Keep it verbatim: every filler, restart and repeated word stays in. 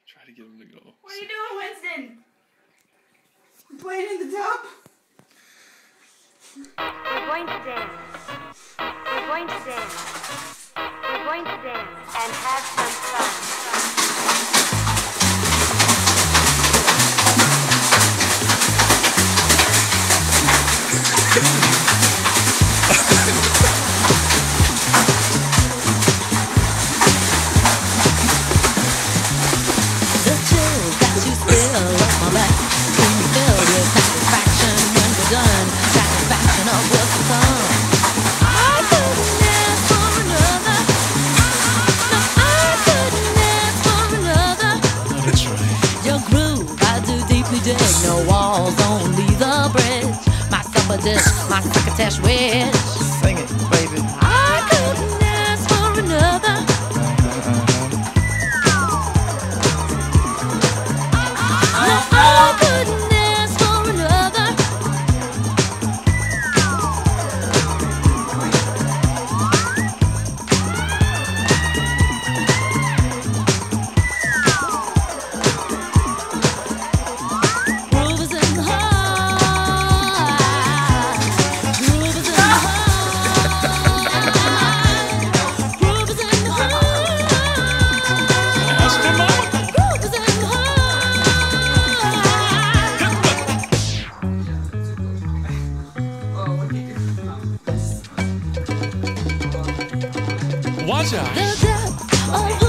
Try to get him to go. What are you doing, Winston? You playing in the tub? We're going to dance. We're going to dance. We're going to dance and have some fun. The chills that you spill up my back can be filled with satisfaction when we're done. Satisfaction of what's to come. I couldn't ask for another. No, I couldn't ask for another. That's right. Your groove, I do deeply dig. No walls, only the bridge. My supper dish, my crocketesh wish. Sing it, baby. I couldn't ask for another. No, I couldn't ask for another. Groove is in the heart. Groove is in the heart. Groove is in the heart. Ask him out. Groove is in the heart. Watch out. The depth of